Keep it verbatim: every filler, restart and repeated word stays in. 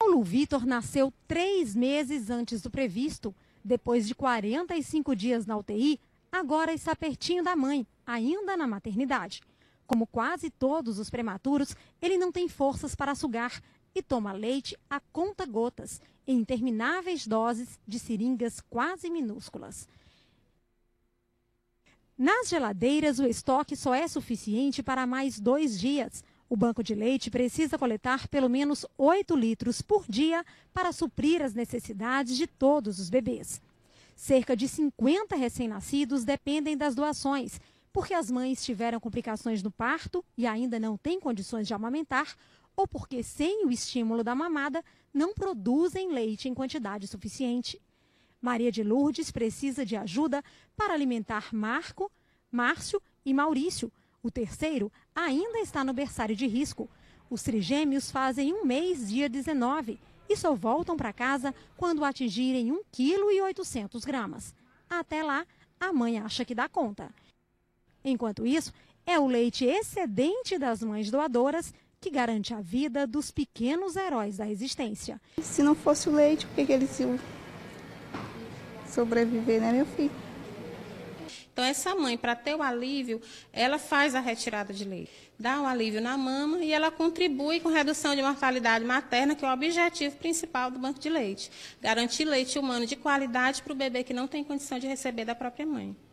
Paulo Vitor nasceu três meses antes do previsto. Depois de quarenta e cinco dias na U T I, agora está pertinho da mãe, ainda na maternidade. Como quase todos os prematuros, ele não tem forças para sugar e toma leite a conta-gotas, em intermináveis doses de seringas quase minúsculas. Nas geladeiras, o estoque só é suficiente para mais dois dias. O banco de leite precisa coletar pelo menos oito litros por dia para suprir as necessidades de todos os bebês. Cerca de cinquenta recém-nascidos dependem das doações, porque as mães tiveram complicações no parto e ainda não têm condições de amamentar, ou porque, sem o estímulo da mamada, não produzem leite em quantidade suficiente. Maria de Lourdes precisa de ajuda para alimentar Marco, Márcio e Maurício. O terceiro ainda está no berçário de risco. Os trigêmeos fazem um mês dia dezenove e só voltam para casa quando atingirem um vírgula oitocentos gramas. Até lá, a mãe acha que dá conta. Enquanto isso, é o leite excedente das mães doadoras que garante a vida dos pequenos heróis da existência. Se não fosse o leite, por que que eles iam sobreviver, né, meu filho? Então, essa mãe, para ter o alívio, ela faz a retirada de leite. Dá um alívio na mama e ela contribui com redução de mortalidade materna, que é o objetivo principal do banco de leite. Garantir leite humano de qualidade para o bebê que não tem condição de receber da própria mãe.